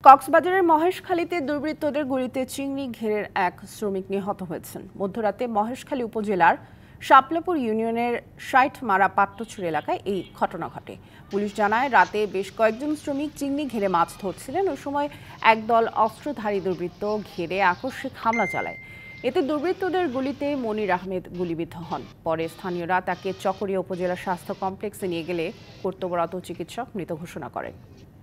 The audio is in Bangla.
কক্সবাজারের মহেশখালীতে দুর্বৃত্তদের গুলিতে চিংড়ি ঘেরের এক শ্রমিক নিহত হয়েছেন। মধ্যরাতে মহেশখালী উপজেলার শাপলাপুর ইউনিয়নের ৬০ মারা পাট্টছড়ি এলাকায় এই ঘটনা ঘটে। পুলিশ জানায়, রাতে বেশ কয়েকজন শ্রমিক চিংড়ি ঘেরে মাছ ধরছিলেন। ওই সময় একদল অস্ত্রধারী দুর্বৃত্ত ঘেরে আকস্মিক হামলা চালায়। এতে দুর্বৃত্তদের গুলিতে মনির আহমেদ গুলিবিদ্ধ হন। পরে স্থানীয়রা তাকে চকরিয়া উপজেলা স্বাস্থ্য কমপ্লেক্সে নিয়ে গেলে কর্তব্যরত চিকিৎসক মৃত ঘোষণা করেন।